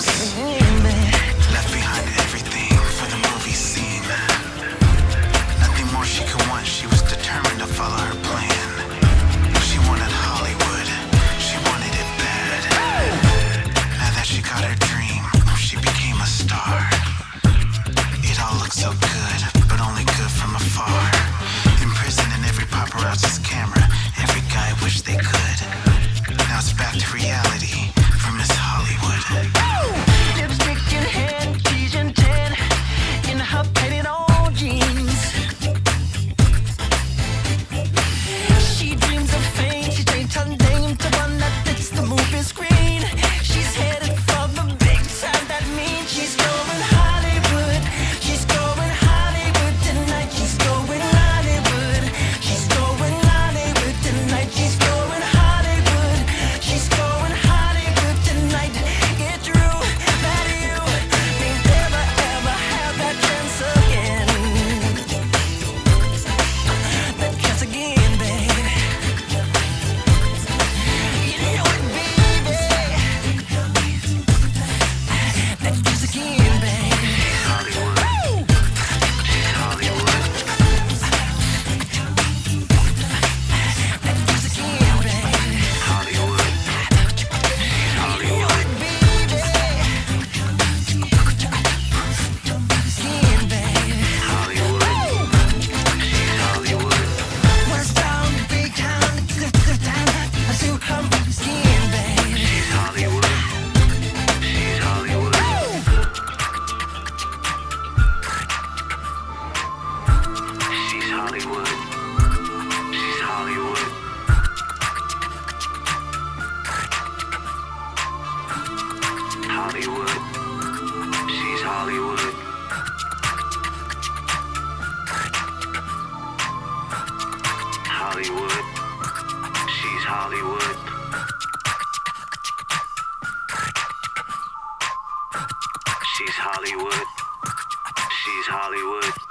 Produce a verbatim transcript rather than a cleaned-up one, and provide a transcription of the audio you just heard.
house. Left behind everything for the movie scene. Nothing more she could want, she was determined to follow her plan. She wanted Hollywood, she wanted it bad. Now that she got her dream, she became a star. It all looked so good, but only good from afar. Imprisoned in every paparazzi's camera, every guy wished they could. Now it's back to reality for Miss Hollywood. Lipstick in hand, cheese and tan, in her painted on jeans. She dreams of fame, she changed her name to one that fits the movie screen. She's headed for the big time, that means she's going Hollywood. She's going Hollywood tonight, she's going Hollywood. She's going Hollywood tonight, she's going Hollywood. She's going Hollywood tonight. It's true that you may never ever have that chance again. That chance again, baby. You know it, baby. That chance again, baby. Hollywood, Woo! Hollywood. That chance again, baby. Hollywood, You know it, baby. Again, baby. Hollywood, she's Hollywood. West town, big town, good, good town. I see her skin, baby. She's Hollywood, she's Hollywood. She's Hollywood, she's Hollywood. Hollywood, she's Hollywood. Hollywood, she's Hollywood. She's Hollywood, she's Hollywood.